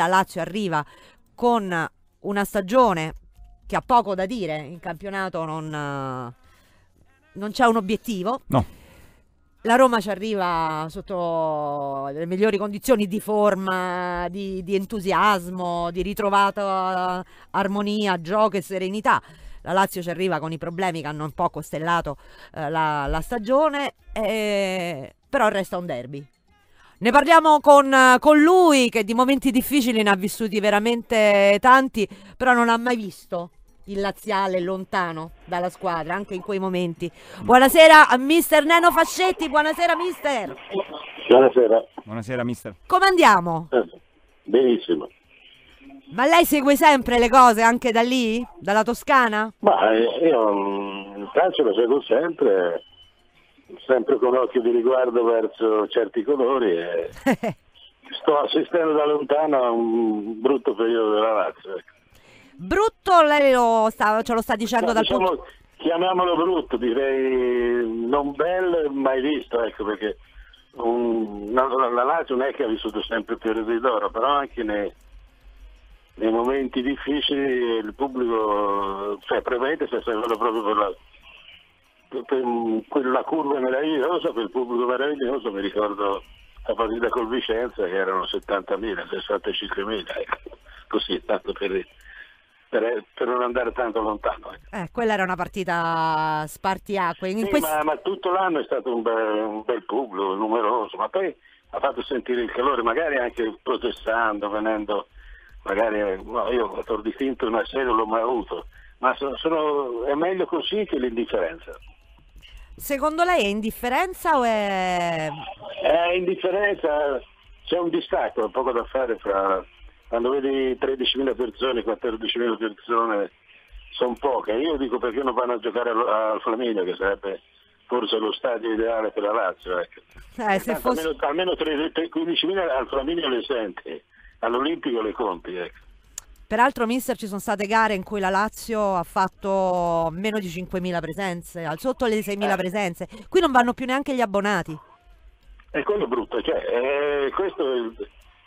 La Lazio arriva con una stagione che ha poco da dire, in campionato non c'è un obiettivo. No. La Roma ci arriva sotto le migliori condizioni di forma, di entusiasmo, di ritrovata armonia, gioco e serenità. La Lazio ci arriva con i problemi che hanno un po' costellato la stagione, però resta un derby. Ne parliamo con lui, che di momenti difficili ne ha vissuti veramente tanti, però non ha mai visto il laziale lontano dalla squadra, anche in quei momenti. Buonasera a mister Neno Fascetti, buonasera mister. Buonasera. Buonasera mister. Come andiamo? Benissimo. Ma lei segue sempre le cose anche da lì? Dalla Toscana? Ma io il calcio lo seguo sempre con occhio di riguardo verso certi colori e sto assistendo da lontano a un brutto periodo della Lazio. Brutto lei ce lo sta dicendo dal punto... Chiamiamolo brutto, direi non bello e mai visto, ecco, perché la Lazio non è che ha vissuto sempre periodi d'oro, però anche nei momenti difficili il pubblico, cioè probabilmente si è seguito proprio per quella curva meravigliosa, per il pubblico meraviglioso. Mi ricordo la partita col Vicenza che erano 70.000, 65.000, ecco, così, tanto per non andare tanto lontano. Quella era una partita spartiacque. Ma tutto l'anno è stato un bel pubblico, numeroso, ma poi ha fatto sentire il calore, magari anche protestando, venendo, magari, no, io a tor di finto una serie non l'ho mai avuto, ma è meglio così che l'indifferenza. Secondo lei è indifferenza o è... È indifferenza, c'è un distacco, poco da fare fra... Quando vedi 13.000 persone, 14.000 persone, sono poche. Io dico perché non vanno a giocare al Flaminio, che sarebbe forse lo stadio ideale per la Lazio. Ecco. Se fosse... Almeno 15.000 al Flaminio le senti, all'Olimpico le conti. Ecco. Peraltro, mister, ci sono state gare in cui la Lazio ha fatto meno di 5.000 presenze, al sotto le 6.000 presenze. Qui non vanno più neanche gli abbonati. E quello è brutto, cioè, questo è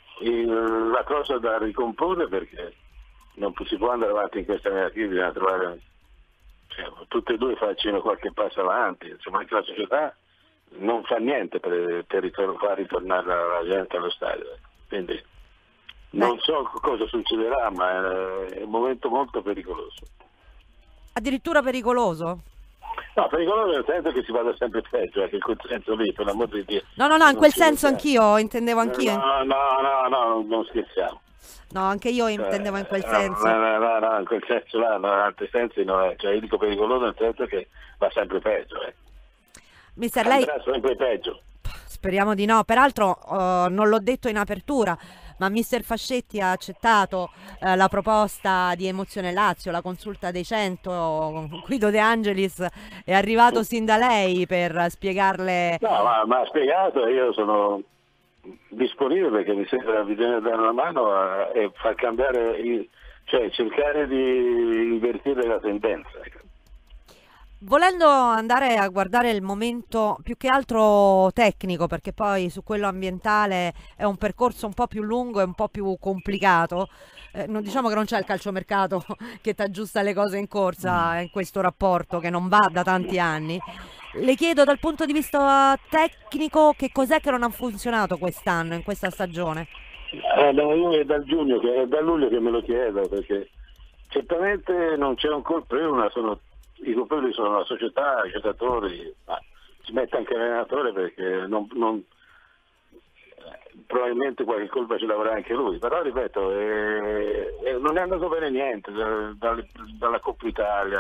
la cosa da ricomporre, perché non si può andare avanti in questa maniera, bisogna trovare, cioè, tutte e due facciano qualche passo avanti, insomma anche la società non fa niente per far ritornare la gente allo stadio, quindi non so cosa succederà, ma è un momento molto pericoloso. Addirittura pericoloso? No, pericoloso nel senso che si vada sempre peggio, in quel senso lì, per l'amor di Dio. No, in quel senso anch'io, intendevo anch'io. No, non scherziamo. No, anche io intendevo in quel senso. No, in quel senso là, in altri sensi no, cioè io dico pericoloso nel senso che va sempre peggio. Mister, lei... Andrà sempre peggio. Speriamo di no, peraltro non l'ho detto in apertura, ma mister Fascetti ha accettato la proposta di Emozione Lazio, la consulta dei 100. Guido De Angelis è arrivato sin da lei per spiegarle... No, ma ha spiegato, io sono disponibile perché mi sembra bisogna dare una mano e far cambiare, cioè cercare di invertire la tendenza. Volendo andare a guardare il momento più che altro tecnico, perché poi su quello ambientale è un percorso un po' più lungo e un po' più complicato, non diciamo che non c'è il calciomercato che ti aggiusta le cose in corsa in questo rapporto che non va da tanti anni. Le chiedo dal punto di vista tecnico che cos'è che non ha funzionato quest'anno, in questa stagione? Io è dal giugno, è da luglio che me lo chiedo, perché certamente non c'è un colpevole, i colpevoli sono la società, i giocatori, ci mette anche l'allenatore perché probabilmente qualche colpa ce l'avrà anche lui, però ripeto, non è andato bene niente dalla Coppa Italia,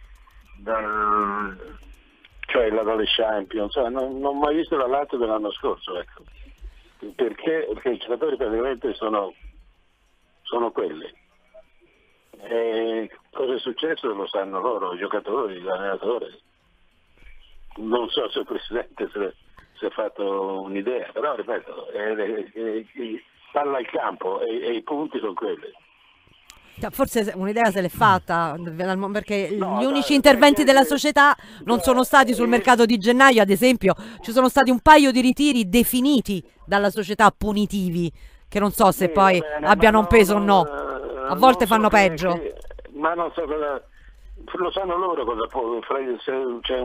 cioè dalle Champions, non ho mai visto la Lazio dell'anno scorso, ecco. Perché i giocatori praticamente sono quelli. E cosa è successo lo sanno loro, i giocatori, l'allenatore. Non so se il presidente si è fatto un'idea, però ripeto, palla al campo e i punti sono quelli. Forse un'idea se l'è fatta, perché gli unici interventi della società non sono stati sul mercato di gennaio, ad esempio. Ci sono stati un paio di ritiri definiti dalla società punitivi, che non so se Sì, poi va bene, abbiano ma un peso o no. A volte non so fanno peggio. ma non so cosa, lo sanno loro cosa può, se c'è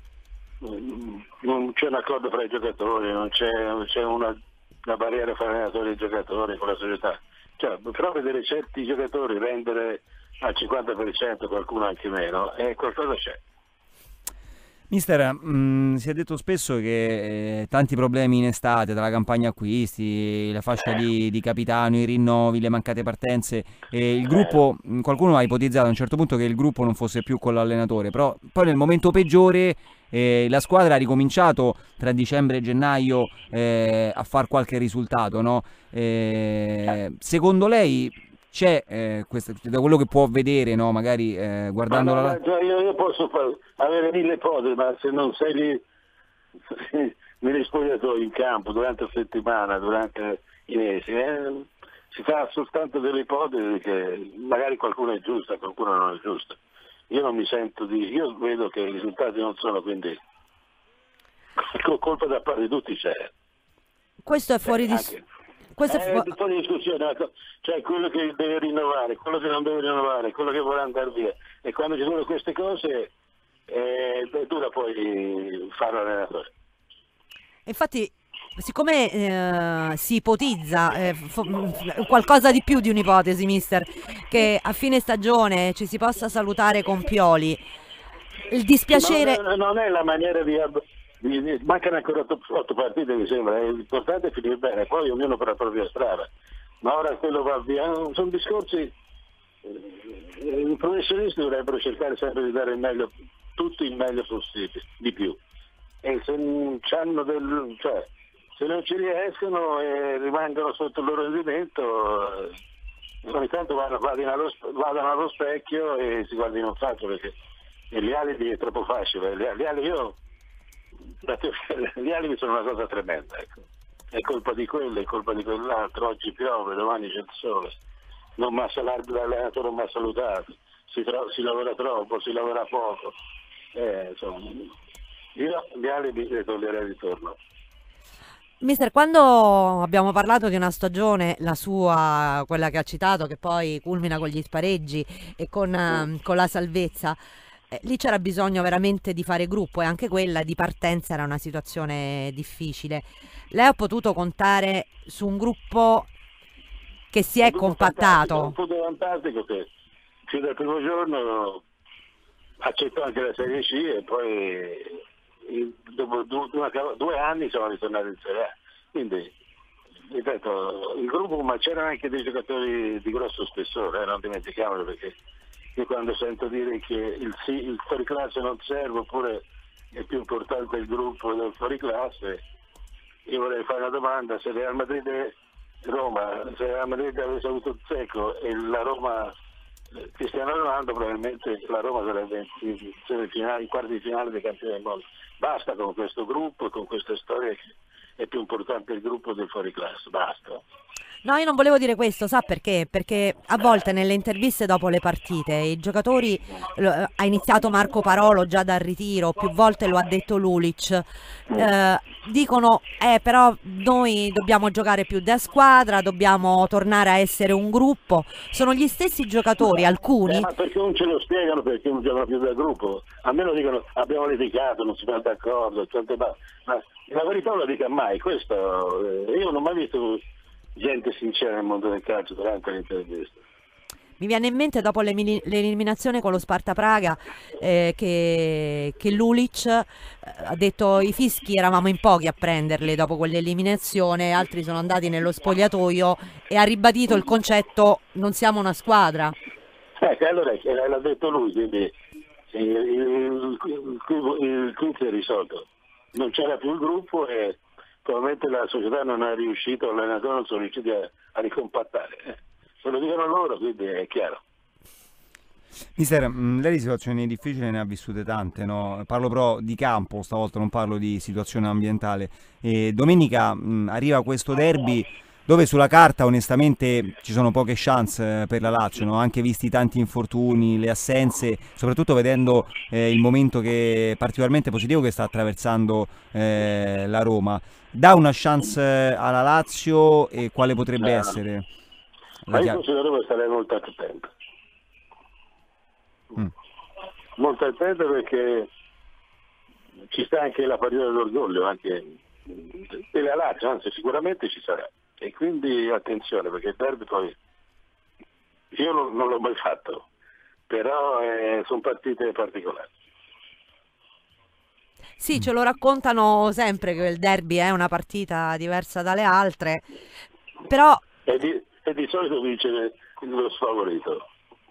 non c'è un accordo fra i giocatori, non c'è una barriera fra allenatori e giocatori con la società. Cioè, però vedere certi giocatori rendere al 50%, qualcuno anche meno, qualcosa c'è. Mister, si è detto spesso che tanti problemi in estate, tra la campagna acquisti, la fascia di capitano, i rinnovi, le mancate partenze, il gruppo, qualcuno ha ipotizzato a un certo punto che il gruppo non fosse più con l'allenatore, però poi nel momento peggiore la squadra ha ricominciato tra dicembre e gennaio a far qualche risultato, no? Secondo lei c'è, da quello che può vedere, no? Magari guardando la... Cioè io posso avere 1000 ipotesi, ma se non sei lì negli spogliatoi in campo durante la settimana, durante i mesi, si fa soltanto delle ipotesi che magari qualcuno è giusta, qualcuno non è giusta. Io non mi sento io vedo che i risultati non sono, quindi colpa da parte di tutti c'è. Questo è fuori di... Questo È fuori discussione, cioè quello che deve rinnovare, quello che non deve rinnovare, quello che vuole andare via. E quando ci sono queste cose è dura poi fare l'allenatore. Infatti, siccome si ipotizza qualcosa di più di un'ipotesi, mister, che a fine stagione ci si possa salutare con Pioli, il dispiacere... Ma non è la maniera mancano ancora 8 partite, mi sembra, l'importante è finire bene, poi ognuno per la propria strada. Ma ora quello va via, sono discorsi, i professionisti dovrebbero cercare sempre di dare il meglio, tutto il meglio possibile, di più. E se se non ci riescono e rimangono sotto il loro rendimento, ogni tanto vadano allo specchio e si guardino in faccia, perché gli alibi è troppo facile. Gli alibi sono una cosa tremenda, ecco. È colpa di quello, è colpa di quell'altro, oggi piove, domani c'è il sole, l'allenatore non mi ha salutato, si lavora troppo, si lavora poco, insomma, io gli alibi li toglierei di torno. Mister, quando abbiamo parlato di una stagione, la sua, quella che ha citato, che poi culmina con gli spareggi e con la salvezza, lì c'era bisogno veramente di fare gruppo e anche quella di partenza era una situazione difficile. Lei ha potuto contare su un gruppo che si è compattato. Un punto fantastico che fin dal primo giorno accettò anche la Serie C e poi dopo 2 anni siamo ritornati in Serie A. Quindi, ripeto, il gruppo, ma c'erano anche dei giocatori di grosso spessore, non dimentichiamolo, perché io quando sento dire che il fuoriclasse non serve, oppure è più importante il gruppo del fuoriclasse, io vorrei fare una domanda: se Real Madrid e Roma, se Real Madrid avesse avuto Dzeko e la Roma Cristiano Ronaldo, probabilmente la Roma sarebbe in quarti di finale dei campioni del mondo. Basta con questo gruppo e con queste storie che è più importante il gruppo del fuoriclasse, basta. No, io non volevo dire questo, sa perché? Perché a volte nelle interviste dopo le partite i giocatori, ha iniziato Marco Parolo già dal ritiro, più volte lo ha detto Lulic, dicono però noi dobbiamo giocare più da squadra, dobbiamo tornare a essere un gruppo. Sono gli stessi giocatori, alcuni... ma perché non ce lo spiegano perché non giocano più da gruppo? Almeno dicono abbiamo litigato, non si va d'accordo, ma la verità non la dica mai, questo io non ho mai visto gente sincera nel mondo del calcio durante l'intervista. Mi viene in mente dopo l'eliminazione con lo Sparta Praga che Lulic ha detto i fischi eravamo in pochi a prenderli dopo quell'eliminazione, altri sono andati nello spogliatoio e ha ribadito il concetto non siamo una squadra. Allora l'ha detto lui, quindi il quiz è risolto, non c'era più il gruppo e probabilmente la società non è riuscita, l'allenatore non sono riusciti a ricompattare. Se lo dicono loro, quindi è chiaro. Mister, lei di situazioni difficili ne ha vissute tante, no? Parlo però di campo, stavolta non parlo di situazione ambientale. Domenica arriva questo derby dove sulla carta onestamente ci sono poche chance per la Lazio, no? Anche visti tanti infortuni, le assenze, soprattutto vedendo il momento particolarmente positivo che sta attraversando la Roma. Dà una chance alla Lazio e quale potrebbe essere? Ma io considero che starei molto attento. Molto attento perché ci sta anche la partita dell'orgoglio, anche della Lazio, anzi sicuramente ci sarà. E quindi attenzione, perché il derby poi io non l'ho mai fatto, però sono partite particolari. Sì, ce lo raccontano sempre che il derby è una partita diversa dalle altre, però E di solito vince lo sfavorito.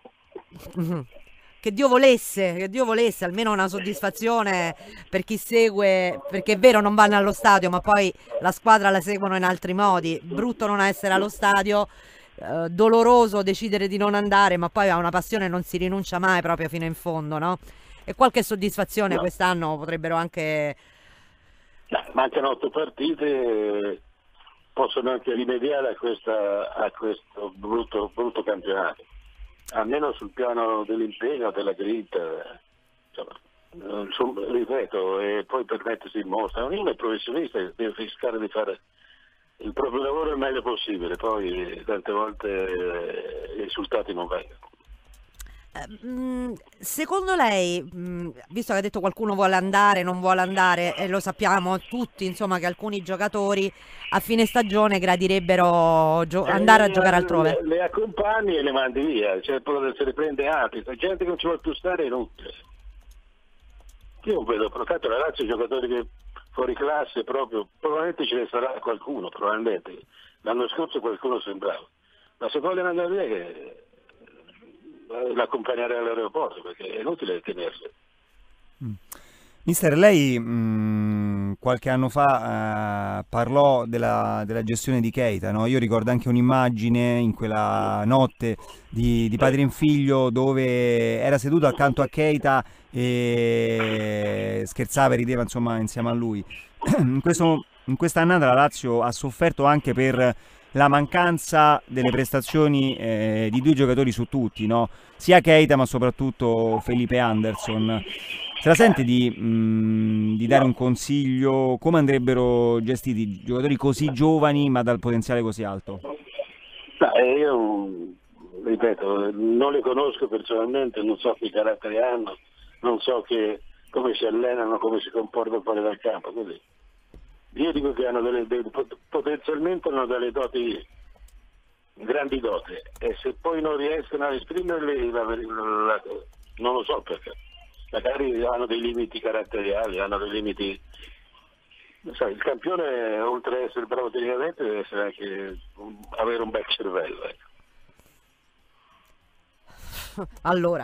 che Dio volesse almeno una soddisfazione per chi segue, perché è vero non vanno allo stadio, ma poi la squadra la seguono in altri modi. Brutto non essere allo stadio, doloroso decidere di non andare, ma poi a una passione non si rinuncia mai proprio fino in fondo, no? E qualche soddisfazione quest'anno potrebbero anche... Mancano 8 partite, possono anche rimediare a questo brutto campionato, almeno sul piano dell'impegno, della grinta, insomma, ripeto, e poi per mettersi in mostra. Ognuno è professionista e deve cercare di fare il proprio lavoro il meglio possibile, poi tante volte i risultati non vengono. Secondo lei, visto che ha detto qualcuno vuole andare, non vuole andare, e lo sappiamo tutti, insomma, che alcuni giocatori a fine stagione gradirebbero andare a giocare altrove. Le accompagni e le mandi via, cioè se le prende altri, c'è gente che non ci vuole più stare, è inutile. Io non vedo, però tanto la Lazio giocatori che fuori classe proprio, probabilmente ce ne sarà qualcuno, probabilmente. L'anno scorso qualcuno sembrava. Ma se vogliono andare via che l'accompagnare all'aeroporto, perché è inutile tenersi. Mister, lei qualche anno fa parlò della gestione di Keita, no? Io ricordo anche un'immagine in quella notte di padre in figlio dove era seduto accanto a Keita e scherzava e rideva, insomma, insieme a lui. In questa annata la Lazio ha sofferto anche per la mancanza delle prestazioni di due giocatori su tutti, no? Sia Keita ma soprattutto Felipe Anderson. Se la sente di dare un consiglio? Come andrebbero gestiti giocatori così giovani ma dal potenziale così alto? Io ripeto, non li conosco personalmente, non so che caratteri hanno, non so come si allenano, come si comportano fuori dal campo, così. Io dico che hanno potenzialmente hanno delle doti, grandi doti, e se poi non riescono a esprimerle, non lo so perché. Magari hanno dei limiti caratteriali, hanno dei limiti. Sai, il campione, oltre ad essere bravo tecnicamente, deve essere anche avere un bel cervello. Ecco. Allora,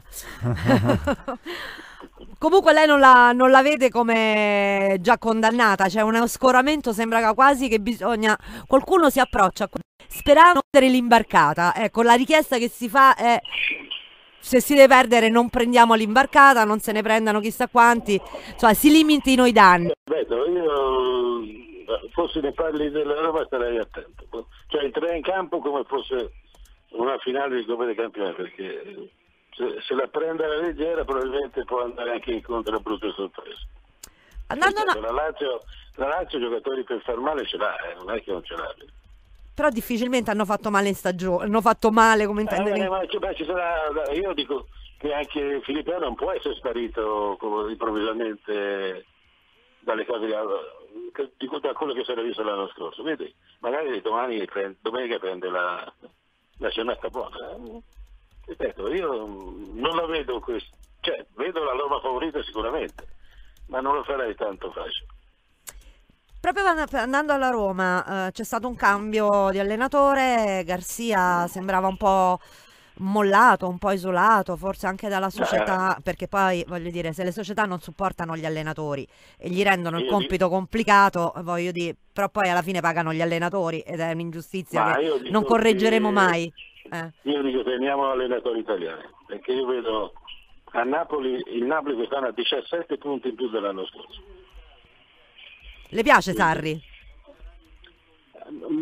comunque lei non la vede come già condannata, c'è uno scoramento, sembra quasi che qualcuno si approccia sperando di essere l'imbarcata. Ecco, la richiesta che si fa è: se si deve perdere non prendiamo l'imbarcata, non se ne prendano chissà quanti, cioè si limitino i danni. Io forse ne parli della Roma, starei attento, cioè entrerei in campo come fosse una finale di Coppa dei Campioni, perché se la prende alla leggera probabilmente può andare anche incontro a brutte sorprese. La Lazio giocatori per far male ce l'ha, non è che non ce l'ha. Però difficilmente hanno fatto male in stagione, hanno fatto male come intende. Io dico che anche Filippeo non può essere sparito improvvisamente dalle cose da quello che si era visto l'anno scorso. Vedi, magari domenica prende la giornata buona. Ripeto, io non la vedo cioè vedo la Roma favorita sicuramente, ma non lo farei tanto facile. Proprio andando alla Roma, c'è stato un cambio di allenatore, Garcia sembrava un po' mollato, un po' isolato, forse anche dalla società, perché poi voglio dire, se le società non supportano gli allenatori e gli rendono il compito complicato, voglio dire, però poi alla fine pagano gli allenatori ed è un'ingiustizia che non correggeremo mai. Io dico teniamo allenatori italiani, perché io vedo a Napoli, il Napoli quest'anno ha 17 punti in più dell'anno scorso. Le piace Sarri?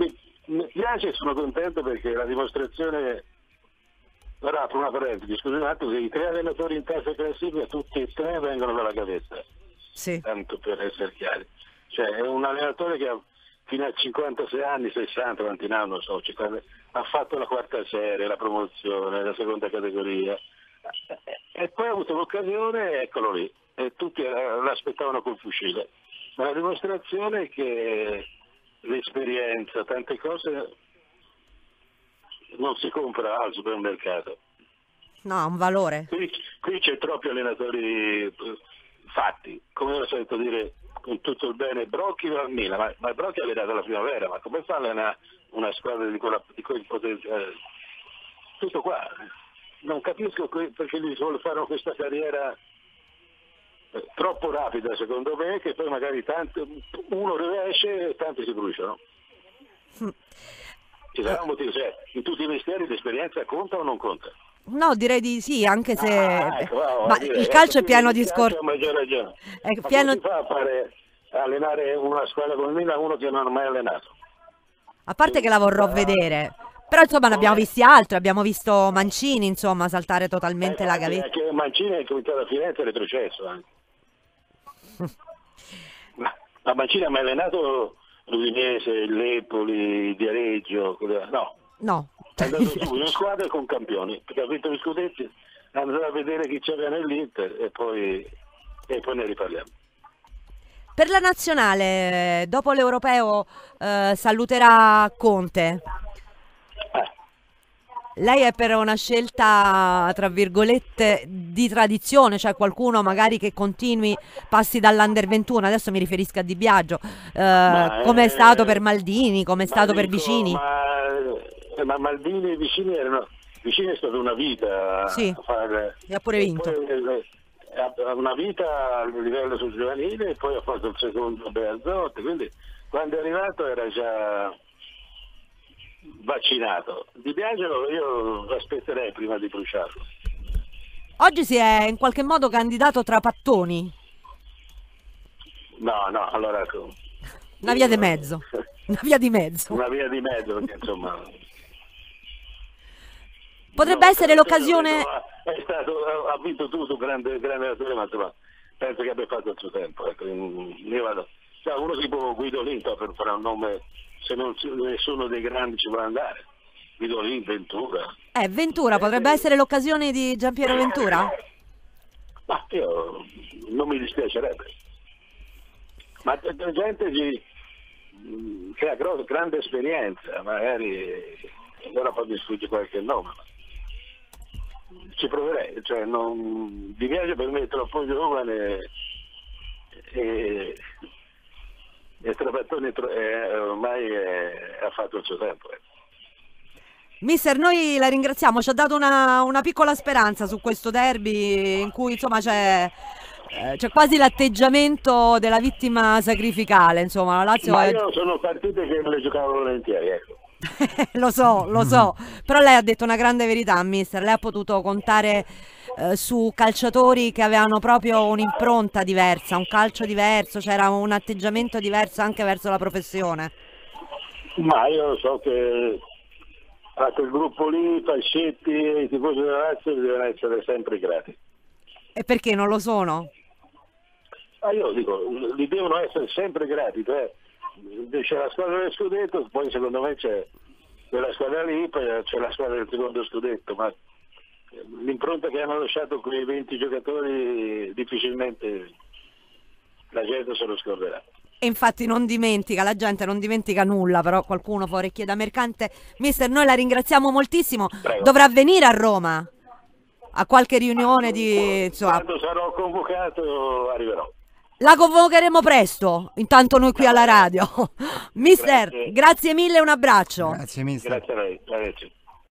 Mi piace e sono contento perché la dimostrazione, ora apro una parentesi, scusi un attimo, che i 3 allenatori in terza classifica, tutti e 3 vengono dalla gavetta, Sì. tanto per essere chiari. Cioè è un allenatore che fino a 56 anni, 60, quanti ne ha, non so, 50, ha fatto la quarta serie, la promozione, la seconda categoria, e poi ha avuto l'occasione, eccolo lì, e tutti l'aspettavano col fucile. Ma la dimostrazione è che l'esperienza, tante cose non si compra al supermercato. No, ha un valore. Qui c'è troppi allenatori fatti, come ho sentito dire con tutto il bene, Brocchi va al Milan, ma Brocchi ha allenato la primavera, ma come fa a allenare una squadra di quel potenziale? Tutto qua. Non capisco perché gli vuole fare questa carriera troppo rapida, secondo me, che poi magari uno riesce e tanti si bruciano. Ci sarà un motivo, cioè, in tutti i mestieri l'esperienza conta o non conta? No, direi di sì, anche se... Ecco, ma il calcio è pieno di scorte. Ma come si fa a allenare una squadra come Milan uno che non ha mai allenato? A parte che la vorrò vedere, però insomma ne abbiamo visti altri, abbiamo visto Mancini insomma saltare totalmente la gavetta. Anche Mancini è cominciato a Firenze e retrocesso anche. Ma Mancini ha mai allenato l'Udinese, il Napoli, il Viareggio? No. No. È andato su in squadra con campioni, perché ha vinto gli scudetti, è andato a vedere chi c'era nell'Inter e poi ne riparliamo. Per la nazionale, dopo l'Europeo, saluterà Conte. Lei è per una scelta, tra virgolette, di tradizione, cioè qualcuno magari che continui, passi dall'Under 21, adesso mi riferisco a Di Biagio, come è stato per Maldini, come è stato per Vicini. Ma Maldini e Vicini Vicini è stata una vita. Sì, a fare, e ha pure vinto. Una vita a livello sul giovanile e poi ha fatto il secondo Beazzotti, quindi quando è arrivato era già vaccinato. Di Biagio io aspetterei prima di bruciarlo. Oggi si è in qualche modo candidato tra pattoni. No, allora una via di mezzo. Una via di mezzo. Una via di mezzo, perché insomma potrebbe essere l'occasione. Ha vinto tutto un grande allenatore, ma insomma penso che abbia fatto il suo tempo. Ecco, io vado. Cioè, uno tipo Guido Linto per fare un nome, se nessuno dei grandi ci vuole andare. Guido Linto, Ventura. Ventura potrebbe essere l'occasione di Giampiero Ventura? Ma io non mi dispiacerebbe. Ma la gente che ha grande esperienza, magari ora poi mi sfugge qualche nome. Ci proverei, cioè Di Biagio per me è troppo giovane e Trapattoni ormai ha fatto il suo tempo. Mister, noi la ringraziamo, ci ha dato una piccola speranza su questo derby in cui insomma c'è quasi l'atteggiamento della vittima sacrificale, insomma la Lazio. Ma io sono partite che me le giocavo volentieri, ecco. Lo so, però lei ha detto una grande verità, mister, lei ha potuto contare su calciatori che avevano proprio un'impronta diversa, un calcio diverso, c'era un atteggiamento diverso anche verso la professione. Ma io so che a quel gruppo lì, Falcetti e i tifosi della Lazio devono essere sempre grati. E perché non lo sono? Io dico, li devono essere sempre grati, cioè c'è la squadra del scudetto, poi secondo me c'è quella squadra lì, poi c'è la squadra del secondo scudetto, ma l'impronta che hanno lasciato quei 20 giocatori difficilmente la gente se lo scorderà. E infatti non dimentica, la gente non dimentica nulla, però qualcuno fa orecchie da mercante. Mister, noi la ringraziamo moltissimo. Prego. Dovrà venire a Roma a qualche riunione di... insomma, quando sarò convocato arriverò. La convocheremo presto, intanto noi qui alla radio. Mister, grazie mille, un abbraccio. Grazie mister. Grazie a lei.